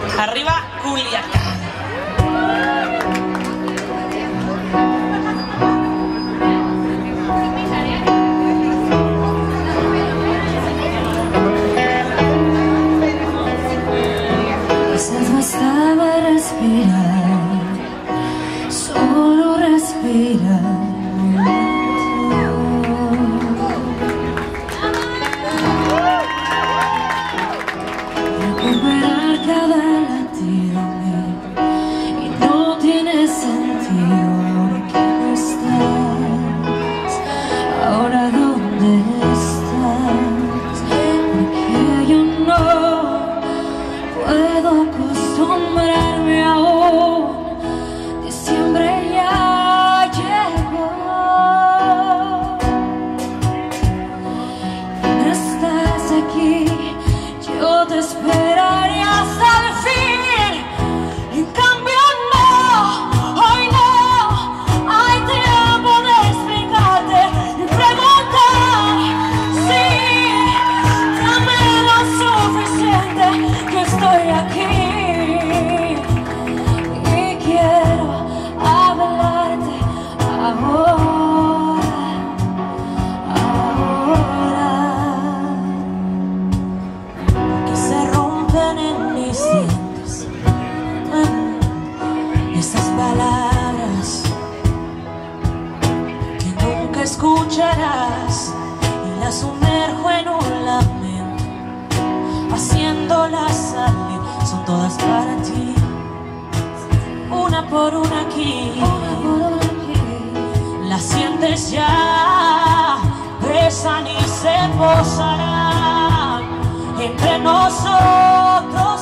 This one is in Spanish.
Arriba, Culiacán. Quizás bastaba respirar, solo respirar. Recuperar cada latido y no tiene sentido ahora que no estás. Ahora dónde estás, porque yo no puedo acostumbrarme aún. Diciembre ya llegó, no estás aquí. Yo te esperaría hasta el fin. En cambio no, hoy no hay tiempo de explicarte y preguntar. Sí, dame lo suficiente que estoy aquí y quiero hablarte ahora. En mis dientes esas palabras que nunca escucharás y las sumerjo en un lamento, haciéndolas salir, son todas para ti, una por una aquí, las sientes ya, pesan y se posarán entre nosotros.